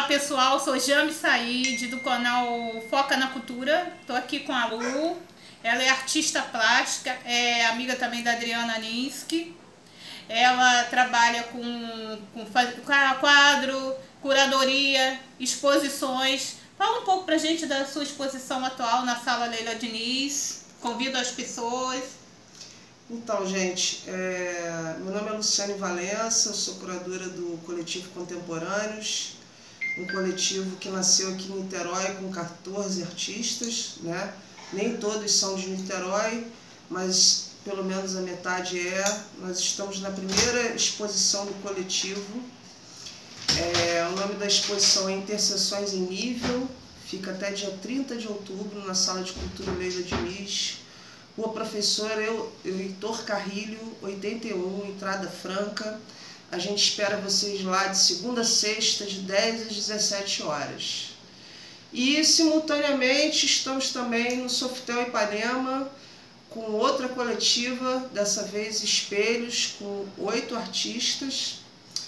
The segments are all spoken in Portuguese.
pessoal, sou Jami Said do canal Foca na Cultura. Estou aqui com a Lu, ela é artista plástica, é amiga também da Adriana Ninsky. Ela trabalha com quadro, curadoria, exposições. Fala um pouco pra gente da sua exposição atual na Sala Leila Diniz. Convido as pessoas. Então, gente, meu nome é Luciane Valença, eu sou curadora do Coletivo Contemporâneos, um coletivo que nasceu aqui em Niterói com 14 artistas, né? Nem todos são de Niterói, mas pelo menos a metade é. Nós estamos na primeira exposição do coletivo. O nome da exposição é Interseções em Nível, fica até dia 30 de outubro na Sala de Cultura Leila Diniz, Rua Professor Heitor Carrilho, 81, entrada franca. A gente espera vocês lá de segunda a sexta, de 10 às 17 horas. E, simultaneamente, estamos também no Sofitel Ipanema, com outra coletiva, dessa vez Espelhos, com 8 artistas,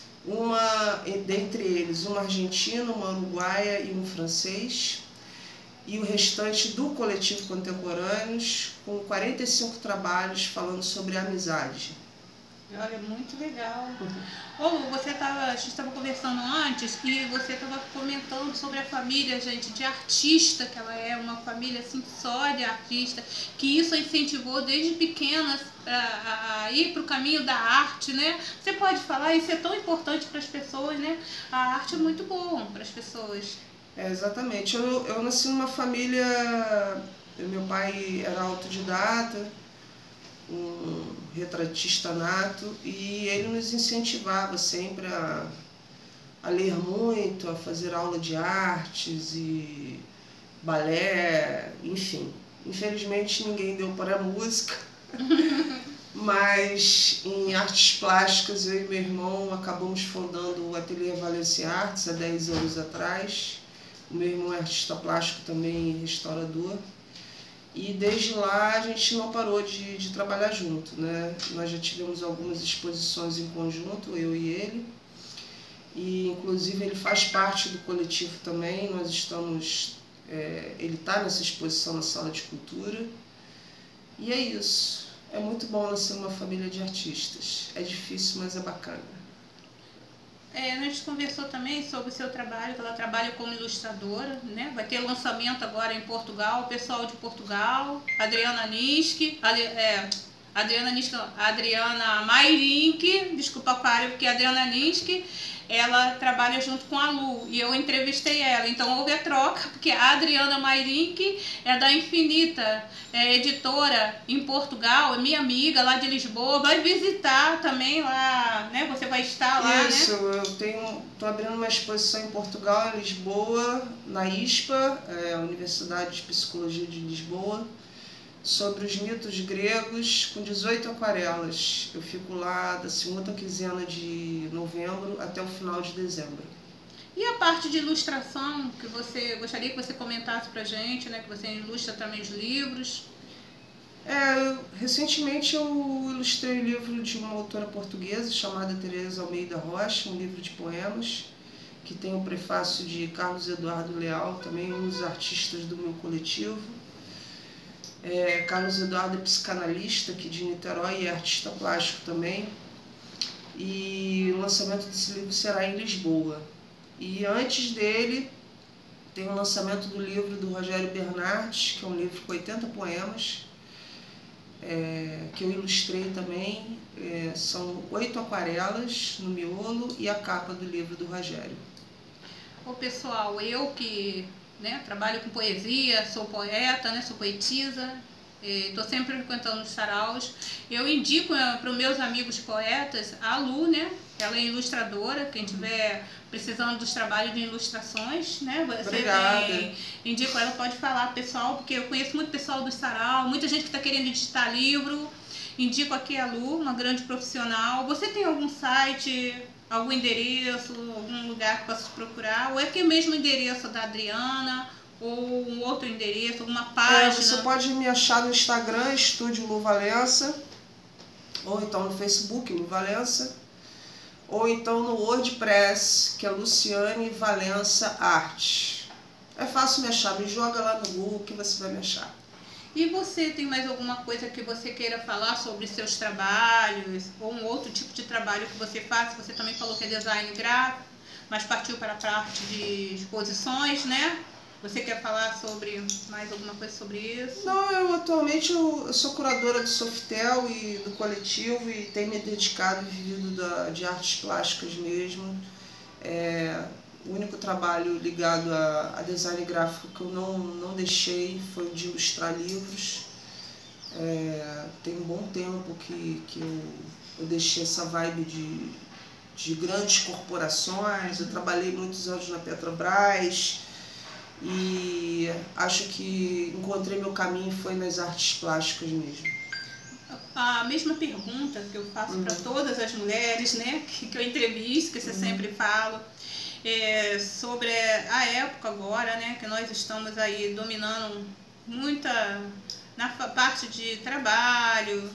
dentre eles uma argentina, uma uruguaia e um francês. E o restante do Coletivo Contemporâneos, com 45 trabalhos falando sobre amizade. Olha, muito legal. A gente estava conversando antes e você estava comentando sobre a família, gente, de artista, que ela é uma família assim só de artista, que isso a incentivou desde pequenas a ir para o caminho da arte, né? Você pode falar, isso é tão importante para as pessoas, né? A arte é muito bom para as pessoas. Exatamente. Eu nasci numa família, meu pai era autodidata, um retratista nato, e ele nos incentivava sempre a ler muito, a fazer aula de artes e balé, enfim. Infelizmente ninguém deu para a música, mas em artes plásticas eu e meu irmão acabamos fundando o Ateliê Valência Artes há 10 anos atrás. O meu irmão é artista plástico também, restaurador. E desde lá a gente não parou de trabalhar junto, né? Nós já tivemos algumas exposições em conjunto, eu e ele. E inclusive ele faz parte do coletivo também. Nós estamos... ele está nessa exposição na Sala de Cultura. E é isso. É muito bom nascer numa família de artistas. É difícil, mas é bacana. A gente conversou também sobre o seu trabalho, que ela trabalha como ilustradora, né? Vai ter lançamento agora em Portugal, o pessoal de Portugal, Adriana Ninsky, Adriana Mairink, desculpa porque a Adriana Ninsky, ela trabalha junto com a Lu, e eu entrevistei ela, então houve a troca, porque a Adriana Mairink é da Infinita, é editora em Portugal, é minha amiga lá de Lisboa, vai visitar também lá, né? Você vai estar lá, isso, né? Eu estou abrindo uma exposição em Portugal, em Lisboa, na ISPA, a Universidade de Psicologia de Lisboa, sobre os mitos gregos, com 18 aquarelas. Eu fico lá da segunda quinzena de novembro até o final de dezembro. E a parte de ilustração, que você gostaria que você comentasse pra gente, né? Que você ilustra também os livros. Recentemente eu ilustrei o livro de uma autora portuguesa chamada Teresa Almeida Rocha, um livro de poemas, que tem o prefácio de Carlos Eduardo Leal, também um dos artistas do meu coletivo. Carlos Eduardo é psicanalista aqui de Niterói e é artista plástico também. E o lançamento desse livro será em Lisboa. E antes dele tem o lançamento do livro do Rogério Bernardes, que é um livro com 80 poemas, que eu ilustrei também. São 8 aquarelas no miolo e a capa do livro do Rogério. Pessoal, eu que trabalho com poesia, sou poeta, sou poetisa, estou sempre frequentando os saraus. Eu indico para os meus amigos poetas a Lu, ela é ilustradora, quem estiver precisando dos trabalhos de ilustrações, Obrigada. Indico ela, pode falar, pessoal, porque eu conheço muito pessoal do sarau, muita gente que está querendo editar livro. Indico aqui a Lu, uma grande profissional. Você tem algum site, algum endereço, algum lugar que possa procurar? Ou é aqui mesmo o endereço da Adriana, ou um outro endereço, alguma página? Você pode me achar no Instagram, Estúdio Lu Valença, ou então no Facebook, Lu Valença, ou então no WordPress, que é Luciane Valença Arte. É fácil me achar, me joga lá no Google que você vai me achar. E você tem mais alguma coisa que você queira falar sobre seus trabalhos, ou um outro tipo de trabalho que você faz? Você também falou que é design gráfico, mas partiu para a parte de exposições, né? Você quer falar sobre mais alguma coisa sobre isso? Não, atualmente eu sou curadora do Softel e do coletivo e tenho me dedicado e vivido de artes plásticas mesmo. O único trabalho ligado a design gráfico que eu não deixei foi o de ilustrar livros. Tem um bom tempo que eu deixei essa vibe de grandes corporações. Eu trabalhei muitos anos na Petrobras e acho que encontrei meu caminho foi nas artes plásticas mesmo. A mesma pergunta que eu faço para todas as mulheres, né, que eu entrevisto, que você sempre fala, sobre a época agora, né, que nós estamos aí dominando muita na parte de trabalho,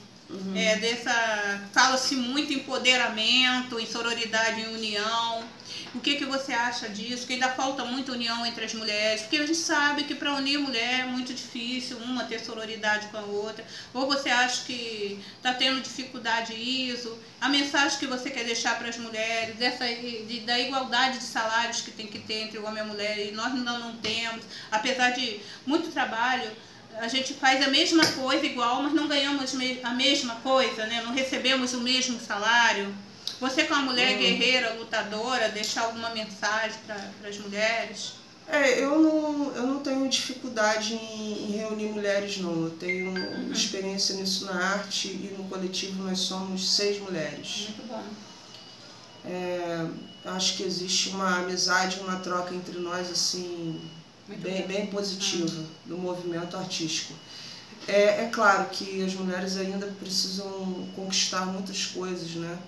fala-se muito em empoderamento, em sororidade, em união. O que você acha disso? Que ainda falta muita união entre as mulheres, porque a gente sabe que para unir mulher é muito difícil, uma ter sororidade com a outra. Ou você acha que está tendo dificuldade isso? A mensagem que você quer deixar para as mulheres, da igualdade de salários que tem que ter entre o homem e a mulher, e nós ainda não temos, apesar de muito trabalho, a gente faz a mesma coisa igual, mas não ganhamos a mesma coisa, né? Não recebemos o mesmo salário. Você, como uma mulher guerreira, lutadora, deixar alguma mensagem para as mulheres? Eu não tenho dificuldade em reunir mulheres, não. Eu tenho experiência nisso na arte e no coletivo nós somos 6 mulheres. Muito bom. Acho que existe uma amizade, uma troca entre nós assim bem positiva do movimento artístico. É claro que as mulheres ainda precisam conquistar muitas coisas, né?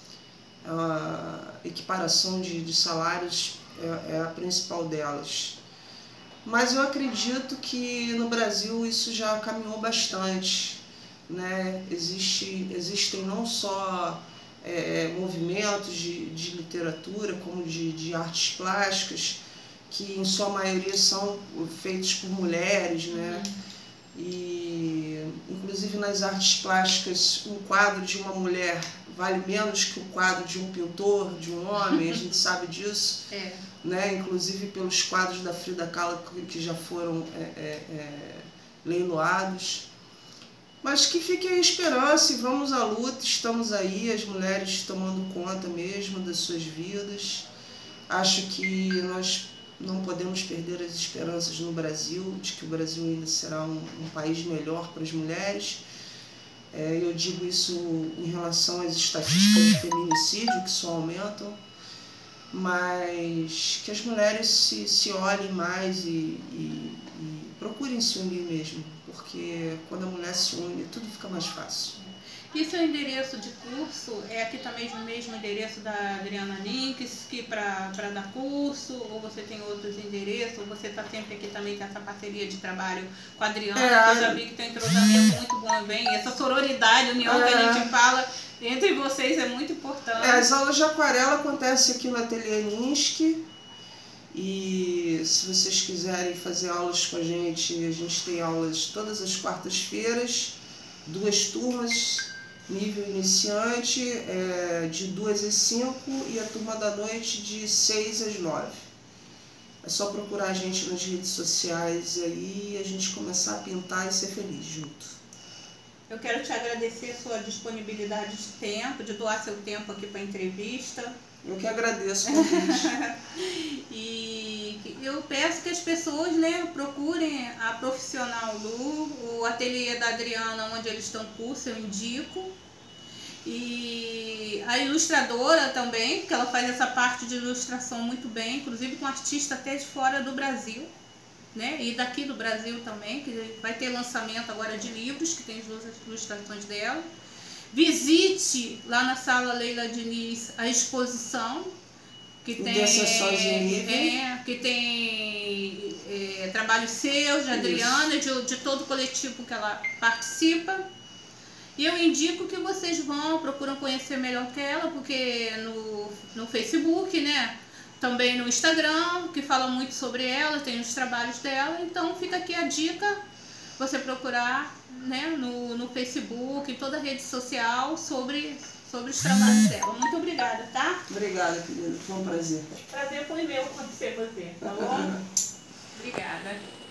A equiparação de salários é a principal delas. Mas eu acredito que no Brasil isso já caminhou bastante, né? Existem não só movimentos de literatura, como de artes plásticas, que em sua maioria são feitos por mulheres, né? E inclusive nas artes plásticas um quadro de uma mulher vale menos que o quadro de um pintor, de um homem, a gente sabe disso, né? Inclusive pelos quadros da Frida Kahlo que já foram leiloados. Mas que fique a esperança e vamos à luta, estamos aí, as mulheres tomando conta mesmo das suas vidas. Acho que nós não podemos perder as esperanças no Brasil, de que o Brasil ainda será um país melhor para as mulheres. Eu digo isso em relação às estatísticas de feminicídio, que só aumentam, mas que as mulheres se olhem mais e procurem se unir mesmo, porque quando a mulher se une, tudo fica mais fácil. E seu endereço de curso é aqui também o mesmo endereço da Adriana Ninski para dar curso? Ou você tem outros endereços? Ou você está sempre aqui também com essa parceria de trabalho com a Adriana? Eu já vi que tem um entrosamento muito bom, bem. Essa sororidade, união que a gente fala entre vocês é muito importante. As aulas de aquarela acontecem aqui no Ateliê Ninski. E se vocês quiserem fazer aulas com a gente tem aulas todas as quartas-feiras, 2 turmas. Nível iniciante de 2 às 5 e a turma da noite de 6 às 9. É só procurar a gente nas redes sociais e a gente começar a pintar e ser feliz junto. Eu quero te agradecer a sua disponibilidade de tempo, de doar seu tempo aqui para a entrevista. Eu que agradeço o convite. E eu peço que as pessoas, né, procurem a Profissional Lu, o ateliê da Adriana, onde eles estão curso, eu indico. E a ilustradora também, porque ela faz essa parte de ilustração muito bem, inclusive com artista até de fora do Brasil, né? E daqui do Brasil também, que vai ter lançamento agora de livros, que tem as 2 ilustrações dela. Visite lá na Sala Leila Diniz a exposição, que tem, que tem trabalhos seus, de Adriana, de todo o coletivo que ela participa. E eu indico que vocês procuram conhecer melhor que ela, porque no Facebook, né? Também no Instagram, que fala muito sobre ela, tem os trabalhos dela. Então fica aqui a dica, você procurar, né, no Facebook, em toda a rede social, sobre os trabalhos dela. Muito obrigada, tá? Obrigada, querida. Foi um prazer. Prazer foi meu conhecer você, tá bom? Obrigada.